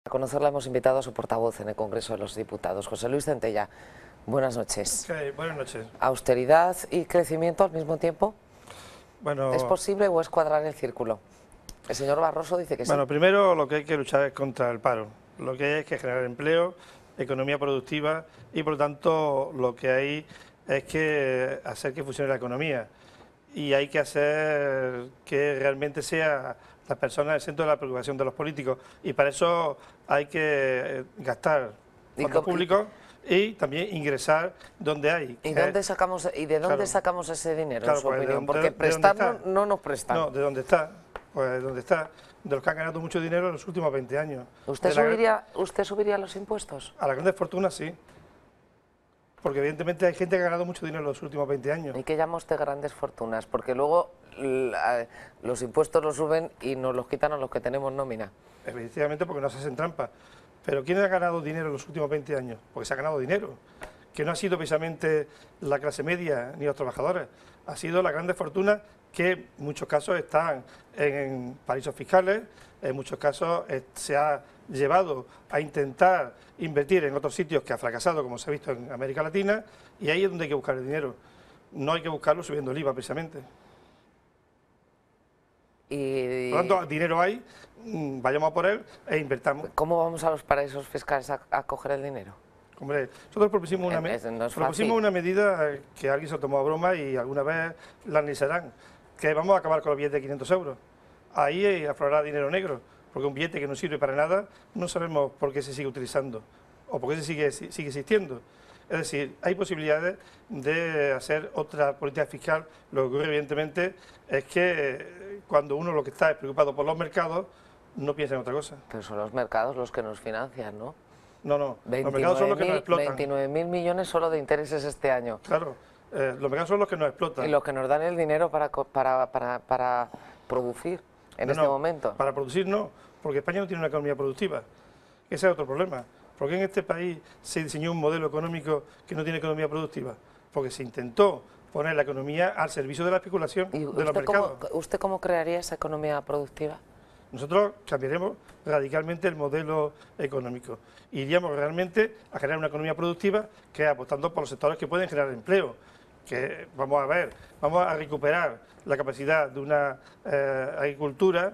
A conocerla hemos invitado a su portavoz en el Congreso de los Diputados, José Luis Centella. Buenas noches. Buenas noches. ¿Austeridad y crecimiento al mismo tiempo? Bueno, ¿Es posible o es cuadrar el círculo? El señor Barroso dice que sí. Bueno, primero lo que hay que luchar es contra el paro. Lo que hay que generar empleo, economía productiva y por lo tanto lo que hay es que hacer que funcione la economía. Y hay que hacer que realmente sea las personas el centro de la preocupación de los políticos. Y para eso hay que gastar fondos públicos y también ingresar donde hay. ¿Y de dónde sacamos ese dinero, claro, en su pues, opinión? Porque prestar no nos prestan. No, ¿de dónde está? Pues de dónde está, de los que han ganado mucho dinero en los últimos 20 años. ¿Usted subiría los impuestos? A las grandes fortunas sí, porque evidentemente hay gente que ha ganado mucho dinero en los últimos 20 años. ¿Y qué llama usted grandes fortunas? Porque luego los impuestos los suben y nos los quitan a los que tenemos nómina. Efectivamente, porque no se hacen trampas. Pero ¿quién ha ganado dinero en los últimos 20 años? Porque se ha ganado dinero, que no ha sido precisamente la clase media ni los trabajadores, ha sido las grandes fortunas que en muchos casos están en paraísos fiscales, en muchos casos se ha llevado a intentar invertir en otros sitios que ha fracasado, como se ha visto en América Latina, y ahí es donde hay que buscar el dinero. No hay que buscarlo subiendo el IVA, precisamente. Por lo tanto, dinero hay, vayamos a por él e invertamos. ¿Cómo vamos a los paraísos fiscales a coger el dinero? Hombre, nosotros propusimos una medida que alguien se tomó a broma y alguna vez la analizarán, que vamos a acabar con los billetes de 500 euros. Ahí aflorará dinero negro, porque un billete que no sirve para nada, no sabemos por qué se sigue utilizando o por qué sigue existiendo. Es decir, hay posibilidades de hacer otra política fiscal. Lo que ocurre, evidentemente, es que cuando uno lo que está es preocupado por los mercados, no piensa en otra cosa. Pero son los mercados los que nos financian, ¿no? No, los mercados son los que nos explotan. 29.000 millones solo de intereses este año. Claro, los mercados son los que nos explotan. Y los que nos dan el dinero para producir en este momento. Para producir no, porque España no tiene una economía productiva. Ese es otro problema. ¿Por qué en este país se diseñó un modelo económico que no tiene economía productiva? Porque se intentó poner la economía al servicio de la especulación de los mercados. ¿Usted cómo crearía esa economía productiva? Nosotros cambiaremos radicalmente el modelo económico. Iríamos realmente a generar una economía productiva que apostando por los sectores que pueden generar empleo. Que vamos a recuperar la capacidad de una agricultura,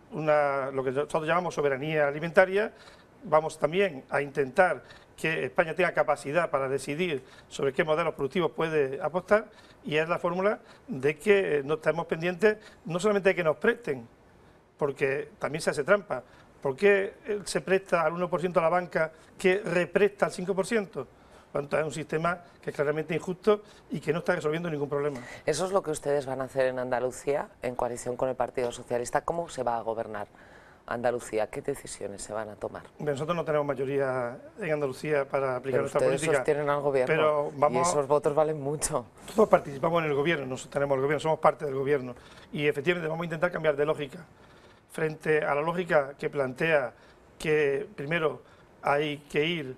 lo que nosotros llamamos soberanía alimentaria. Vamos también a intentar que España tenga capacidad para decidir sobre qué modelos productivos puede apostar, y es la fórmula de que no estemos pendientes no solamente de que nos presten, porque también se hace trampa. ¿Por qué se presta al 1% a la banca que represta al 5%? Es un sistema que es claramente injusto y que no está resolviendo ningún problema. Eso es lo que ustedes van a hacer en Andalucía, en coalición con el Partido Socialista. ¿Cómo se va a gobernar Andalucía? ¿Qué decisiones se van a tomar? Nosotros no tenemos mayoría en Andalucía para aplicar nuestra política. Ustedes sostienen al gobierno, y esos votos valen mucho. Todos participamos en el gobierno, nosotros tenemos el gobierno, somos parte del gobierno, y efectivamente vamos a intentar cambiar de lógica. Frente a la lógica que plantea que primero hay que ir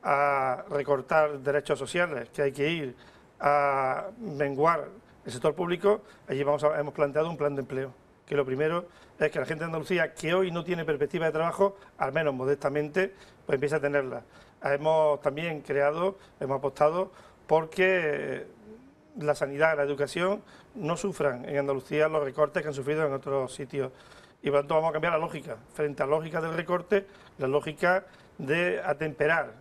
a recortar derechos sociales, que hay que ir a menguar el sector público, allí hemos planteado un plan de empleo, que lo primero es que la gente de Andalucía, que hoy no tiene perspectiva de trabajo, al menos modestamente, pues empiece a tenerla. Hemos también hemos apostado porque la sanidad, la educación no sufran en Andalucía los recortes que han sufrido en otros sitios. Y por lo tanto vamos a cambiar la lógica. Frente a la lógica del recorte, la lógica de atemperar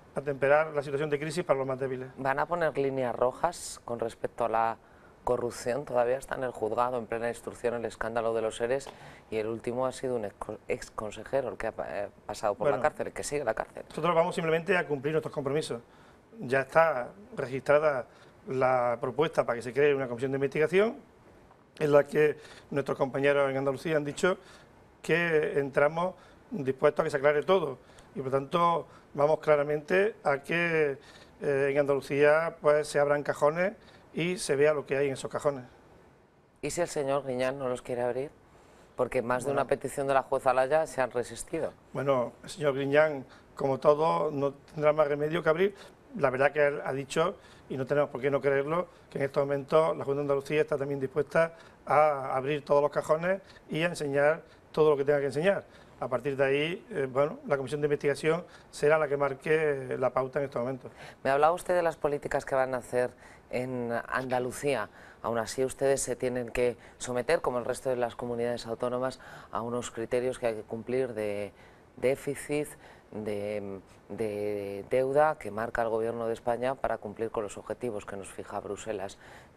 la situación de crisis para los más débiles. ¿Van a poner líneas rojas con respecto a la corrupción? Todavía está en el juzgado, en plena instrucción, el escándalo de los ERES, y el último ha sido un ex consejero el que ha pasado por la cárcel, el que sigue la cárcel. Nosotros vamos simplemente a cumplir nuestros compromisos. Ya está registrada la propuesta para que se cree una comisión de investigación, en la que nuestros compañeros en Andalucía han dicho que entramos dispuestos a que se aclare todo, y por tanto vamos claramente a que en Andalucía pues se abran cajones y se vea lo que hay en esos cajones. ¿Y si el señor Griñán no los quiere abrir? Porque más de una petición de la jueza Laya se han resistido. Bueno, el señor Griñán, como todo, no tendrá más remedio que abrir. La verdad que él ha dicho, y no tenemos por qué no creerlo, que en estos momentos la Junta de Andalucía está también dispuesta a abrir todos los cajones y a enseñar todo lo que tenga que enseñar. A partir de ahí, bueno, la comisión de investigación será la que marque la pauta en estos momentos. Me hablaba usted de las políticas que van a hacer en Andalucía. Aún así, ustedes se tienen que someter, como el resto de las comunidades autónomas, a unos criterios que hay que cumplir de déficit, de deuda que marca el Gobierno de España para cumplir con los objetivos que nos fija Bruselas.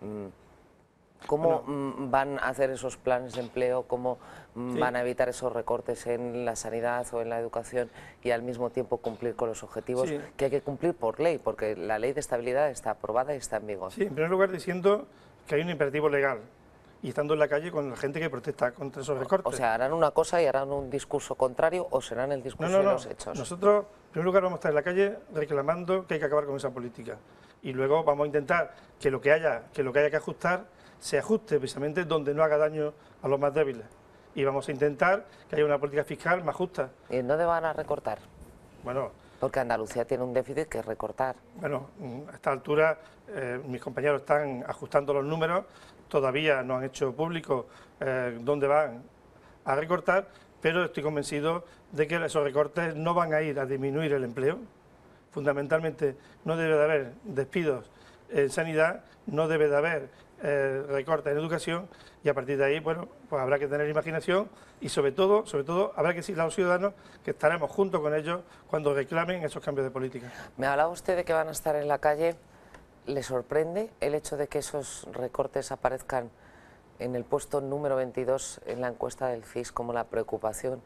¿Cómo van a hacer esos planes de empleo? ¿Cómo van a evitar esos recortes en la sanidad o en la educación y al mismo tiempo cumplir con los objetivos que hay que cumplir por ley? Porque la ley de estabilidad está aprobada y está en vigor. Sí, en primer lugar diciendo que hay un imperativo legal y estando en la calle con la gente que protesta contra esos recortes. O sea, ¿harán una cosa y harán un discurso contrario o serán el discurso de los hechos? Nosotros, en primer lugar, vamos a estar en la calle reclamando que hay que acabar con esa política. Y luego vamos a intentar que lo que haya que ajustar se ajuste precisamente donde no haga daño a los más débiles. Y vamos a intentar que haya una política fiscal más justa. ¿Y en dónde van a recortar? Bueno, porque Andalucía tiene un déficit que recortar. Bueno, a esta altura mis compañeros están ajustando los números, todavía no han hecho público dónde van a recortar, pero estoy convencido de que esos recortes no van a ir a disminuir el empleo. Fundamentalmente no debe de haber despidos en sanidad, no debe de haber recortes en educación y a partir de ahí, bueno, pues habrá que tener imaginación y sobre todo habrá que decirle a los ciudadanos que estaremos junto con ellos cuando reclamen esos cambios de política. Me hablaba usted de que van a estar en la calle. ¿Le sorprende el hecho de que esos recortes aparezcan en el puesto número 22 en la encuesta del CIS como la preocupación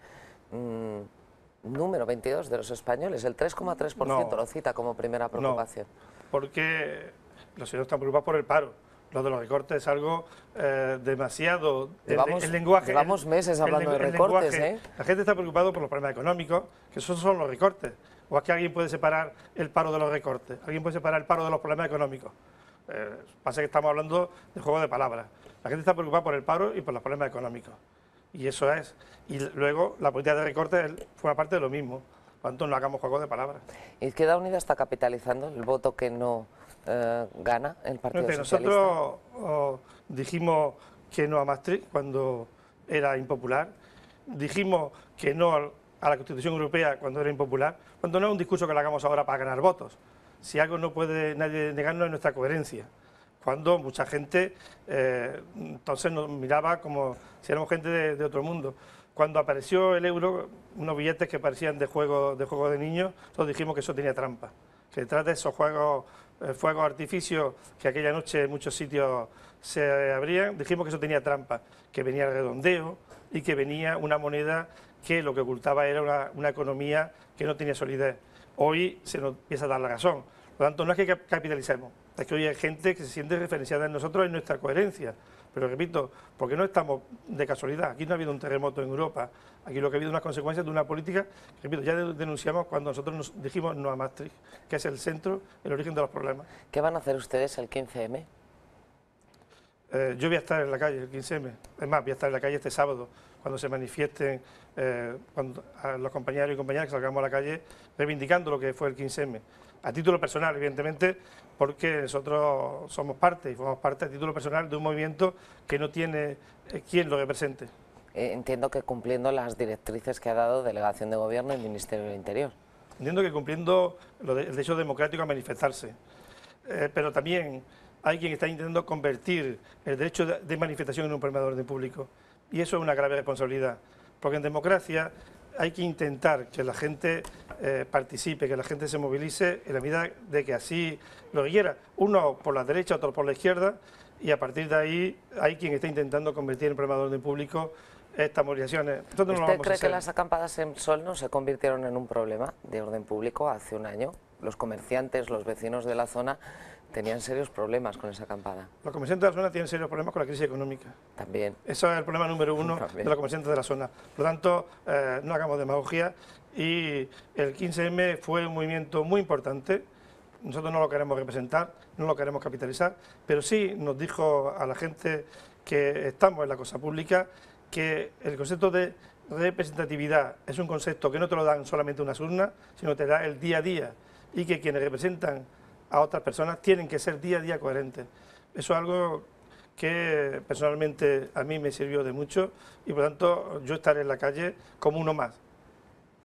número 22 de los españoles? El 3,3% lo cita como primera preocupación. No, porque los ciudadanos están preocupados por el paro. Lo de los recortes es algo demasiado... El lenguaje, llevamos meses hablando de recortes, ¿eh? La gente está preocupada por los problemas económicos, que esos son los recortes. ¿O es que alguien puede separar el paro de los recortes? ¿Alguien puede separar el paro de los problemas económicos? Pasa que estamos hablando de juego de palabras. La gente está preocupada por el paro y por los problemas económicos. Y eso es. Y luego la política de recortes forma parte de lo mismo. Por tanto, no hagamos juego de palabras. Izquierda Unida está capitalizando el voto que no gana el Partido Socialista. Nosotros dijimos que no a Maastricht cuando era impopular. Dijimos que no a la Constitución Europea cuando era impopular. Cuando no es un discurso que lo hagamos ahora para ganar votos. Si algo no puede nadie negarnos es nuestra coherencia. Cuando mucha gente entonces nos miraba como si éramos gente de otro mundo. Cuando apareció el euro, unos billetes que parecían de juego de niños, todos dijimos que eso tenía trampa. Que detrás de esos fuegos artificios que aquella noche en muchos sitios se abrían, dijimos que eso tenía trampa, que venía el redondeo y que venía una moneda que lo que ocultaba era una economía que no tenía solidez. Hoy se nos empieza a dar la razón. Por lo tanto, no es que capitalicemos, es que hoy hay gente que se siente referenciada en nosotros en nuestra coherencia. Pero repito, porque no estamos de casualidad, aquí no ha habido un terremoto en Europa, aquí lo que ha habido es unas consecuencias de una política, repito, ya denunciamos cuando nosotros nos dijimos no a Maastricht, que es el centro, el origen de los problemas. ¿Qué van a hacer ustedes el 15M? Yo voy a estar en la calle el 15M, es más, voy a estar en la calle este sábado, cuando se manifiesten los compañeros y compañeras que salgamos a la calle reivindicando lo que fue el 15M. A título personal, evidentemente, porque nosotros somos parte y formamos parte a título personal de un movimiento que no tiene quien lo represente. Entiendo que cumpliendo las directrices que ha dado Delegación de Gobierno y Ministerio del Interior. Entiendo que cumpliendo el derecho democrático a manifestarse, pero también hay quien está intentando convertir el derecho de manifestación en un problema de orden público y eso es una grave responsabilidad, porque en democracia hay que intentar que la gente participe, que la gente se movilice en la medida de que así lo quiera, uno por la derecha, otro por la izquierda, y a partir de ahí hay quien está intentando convertir en problema de orden público estas movilizaciones. ¿Usted cree que las acampadas en Sol no se convirtieron en un problema de orden público hace un año? Los comerciantes, los vecinos de la zona tenían serios problemas con esa acampada. Los comerciantes de la zona tienen serios problemas con la crisis económica. También. Eso es el problema número uno de los comerciantes de la zona. Por lo tanto, no hagamos demagogia y el 15M fue un movimiento muy importante. Nosotros no lo queremos representar, no lo queremos capitalizar, pero sí nos dijo a la gente que estamos en la cosa pública que el concepto de representatividad es un concepto que no te lo dan solamente unas urnas, sino te da el día a día y que quienes representan a otras personas tienen que ser día a día coherentes. Eso es algo que personalmente a mí me sirvió de mucho y por tanto yo estaré en la calle como uno más.